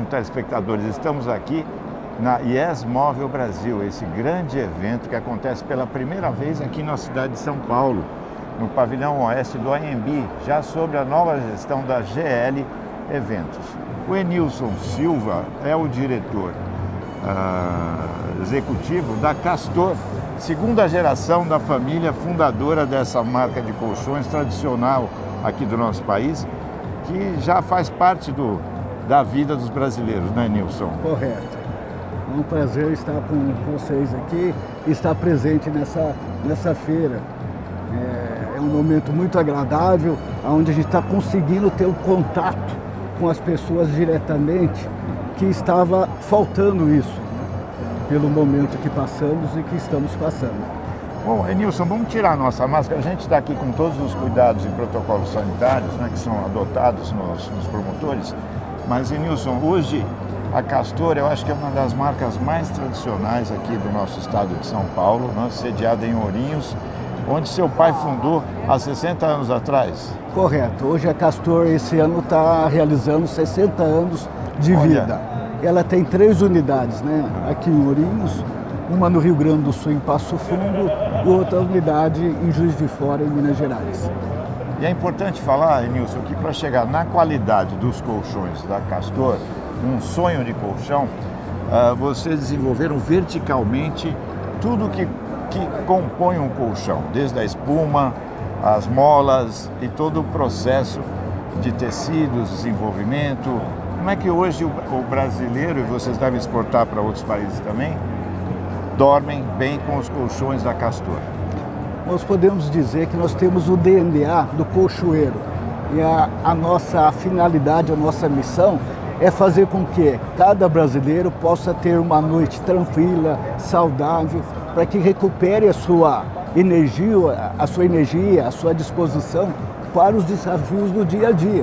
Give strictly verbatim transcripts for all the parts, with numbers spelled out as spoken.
telespectadores. Estamos aqui na Yes Móvel Brasil, esse grande evento que acontece pela primeira vez aqui na cidade de São Paulo, no pavilhão oeste do A M B, já sob a nova gestão da G L Eventos. O Enilson Silva é o diretor uh, executivo da Castor, segunda geração da família fundadora dessa marca de colchões tradicional aqui do nosso país, que já faz parte do, da vida dos brasileiros, né, Nilson? Correto. É um prazer estar com vocês aqui e estar presente nessa, nessa feira. É, é um momento muito agradável, onde a gente está conseguindo ter um contato com as pessoas diretamente, que estava faltando isso, né, pelo momento que passamos e que estamos passando. Bom, Enilson, vamos tirar a nossa máscara. A gente está aqui com todos os cuidados e protocolos sanitários, né, que são adotados nos, nos promotores. Mas, Enilson, hoje a Castor, eu acho que é uma das marcas mais tradicionais aqui do nosso estado de São Paulo, né, sediada em Ourinhos, onde seu pai fundou há sessenta anos atrás. Correto. Hoje a Castor, esse ano, está realizando sessenta anos de Olha. vida. Ela tem três unidades, né, aqui em Ourinhos, uma no Rio Grande do Sul, em Passo Fundo, e outra unidade em Juiz de Fora, em Minas Gerais. E é importante falar, Enilson, que para chegar na qualidade dos colchões da Castor, um sonho de colchão, uh, vocês desenvolveram verticalmente tudo que, que compõe um colchão, desde a espuma, as molas e todo o processo de tecidos, desenvolvimento. Como é que hoje o, o brasileiro, e vocês devem exportar para outros países também, dormem bem com os colchões da Castor? Nós podemos dizer que nós temos o D N A do colchoeiro. E a, a nossa finalidade, a nossa missão é fazer com que cada brasileiro possa ter uma noite tranquila, saudável, para que recupere a sua energia, a sua energia, a sua disposição para os desafios do dia a dia.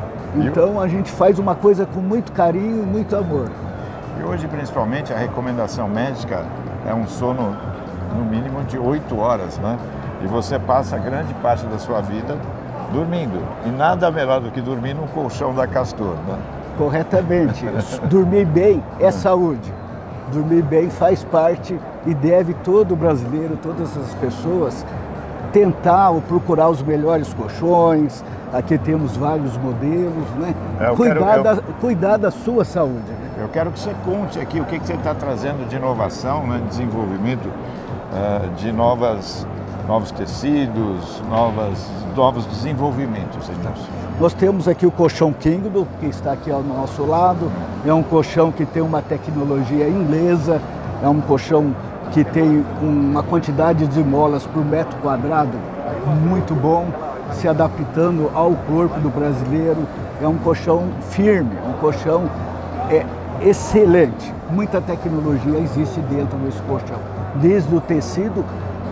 Então a gente faz uma coisa com muito carinho e muito amor. E hoje, principalmente, a recomendação médica é um sono no mínimo de oito horas, né? E você passa grande parte da sua vida dormindo. E nada melhor do que dormir num colchão da Castor, né? Corretamente. Dormir bem é saúde. Dormir bem faz parte e deve todo brasileiro, todas as pessoas, tentar ou procurar os melhores colchões. Aqui temos vários modelos, né? É, cuidar, quero, eu... da, cuidar da sua saúde. Né? Eu quero que você conte aqui o que, que você está trazendo de inovação, né, de desenvolvimento uh, de novas, novos tecidos, novas, novos desenvolvimentos. Nós temos aqui o colchão Kingdom, que está aqui ao nosso lado. É um colchão que tem uma tecnologia inglesa, é um colchão que tem uma quantidade de molas por metro quadrado muito bom, se adaptando ao corpo do brasileiro. É um colchão firme, um colchão é, excelente. Muita tecnologia existe dentro desse colchão, desde o tecido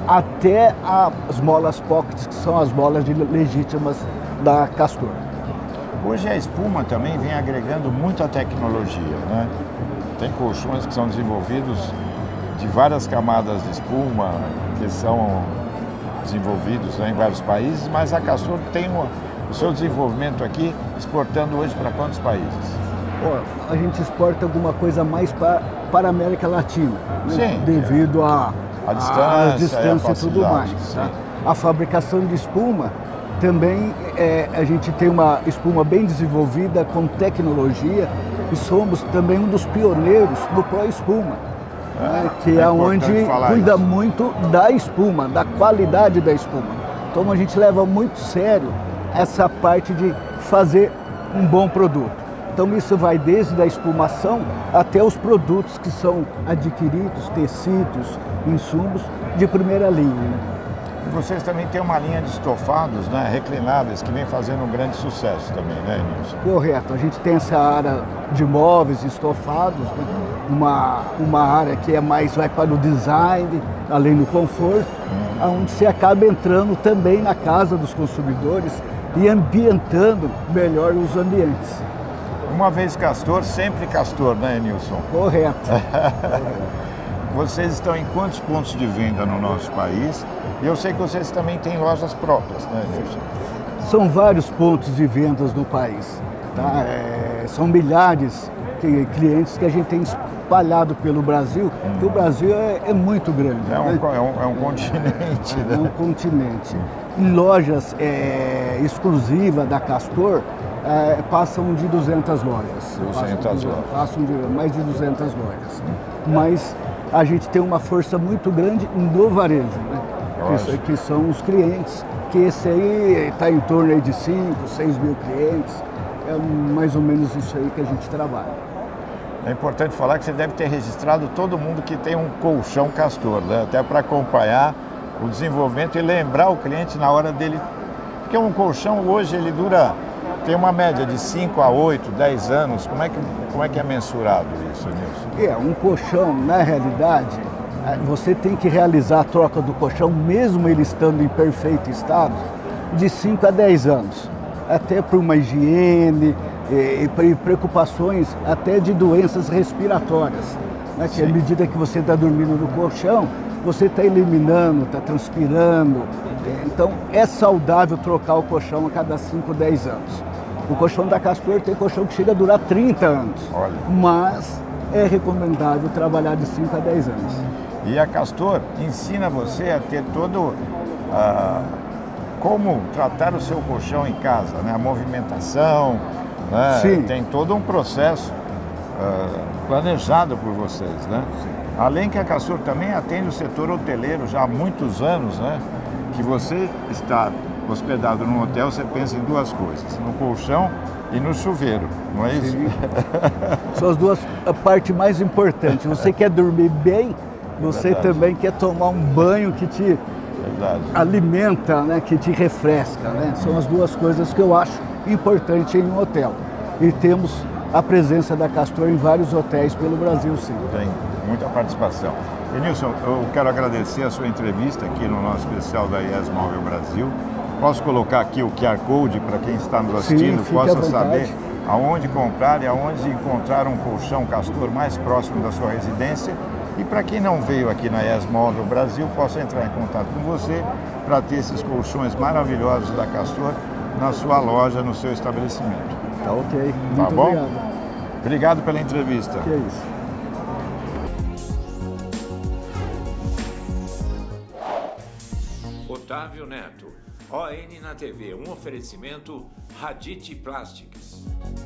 até as molas pockets, que são as molas legítimas da Castor. Hoje a espuma também vem agregando muita tecnologia, né? Tem colchões que são desenvolvidos de várias camadas de espuma, que são desenvolvidos, né, em vários países, mas a Castor tem uma, o seu desenvolvimento aqui, exportando hoje para quantos países? Oh, a gente exporta alguma coisa mais para, para a América Latina, né? Sim, devido a, a distância, a distância e tudo mais. Tá? A fabricação de espuma também, é, a gente tem uma espuma bem desenvolvida com tecnologia e somos também um dos pioneiros no Pro Espuma, é, né? que é, é onde cuida isso. muito da espuma, da qualidade da espuma. Então a gente leva muito sério essa parte de fazer um bom produto. Então isso vai desde a espumação até os produtos que são adquiridos, tecidos, insumos de primeira linha. E vocês também têm uma linha de estofados, né, reclináveis, que vem fazendo um grande sucesso também, né, Nilson? Correto. A gente tem essa área de móveis estofados, né? uma, uma área que é mais vai para o design, além do conforto, hum. onde você acaba entrando também na casa dos consumidores e ambientando melhor os ambientes. Uma vez Castor, sempre Castor, né, Nilson? Correto. Vocês estão em quantos pontos de venda no nosso país? E eu sei que vocês também têm lojas próprias, né, Nilson? São vários pontos de vendas no país. Tá? É, são milhares que, clientes que a gente tem espalhado pelo Brasil, hum. porque o Brasil é, é muito grande. É um, né? é um, é um continente, é, né? É um continente. Em lojas é, exclusivas da Castor, é, passam de duzentas lojas. duzentas lojas. Passam de mais de duzentas lojas. Mas a gente tem uma força muito grande no varejo, né? Que, que são os clientes, que esse aí está em torno aí de cinco, seis mil clientes. É mais ou menos isso aí que a gente trabalha. É importante falar que você deve ter registrado todo mundo que tem um colchão Castor, né? Até para acompanhar o desenvolvimento e lembrar o cliente na hora dele. Porque um colchão hoje ele dura, tem uma média de cinco a oito, dez anos. Como é que, como é, que é mensurado isso, Nilson? É, um colchão, na realidade, você tem que realizar a troca do colchão, mesmo ele estando em perfeito estado, de cinco a dez anos. Até por uma higiene e, e preocupações até de doenças respiratórias. Né? Que à medida que você está dormindo no colchão, você está eliminando, está transpirando. Então é saudável trocar o colchão a cada cinco, dez anos. O colchão da Castor tem colchão que chega a durar trinta anos. Olha. Mas é recomendável trabalhar de cinco a dez anos. E a Castor ensina você a ter todo... Uh, como tratar o seu colchão em casa, né? A movimentação, né? Sim. Tem todo um processo uh, planejado por vocês, né? Sim. Além que a Castor também atende o setor hoteleiro já há muitos anos, né? Que você está hospedado num hotel, você pensa em duas coisas, no colchão e no chuveiro, não é isso? Sim. São as duas a parte mais importante. Você quer dormir bem, você Verdade. Também quer tomar um banho que te Verdade. alimenta, né, que te refresca, né? São as duas coisas que eu acho importante em um hotel. E temos a presença da Castor em vários hotéis pelo Brasil, sim. Tem muita participação. Enilson, eu quero agradecer a sua entrevista aqui no nosso especial da I E S Móvel Brasil. Posso colocar aqui o Q R Code para quem está nos assistindo, sim, possa saber aonde comprar e aonde encontrar um colchão Castor mais próximo da sua residência. E para quem não veio aqui na I E S Móvel Brasil, possa entrar em contato com você para ter esses colchões maravilhosos da Castor na sua loja, no seu estabelecimento. Tá ok. Tá Muito bom? obrigado. Obrigado pela entrevista. Que é isso. Otávio Neto, O N na T V, um oferecimento Radit Plastics.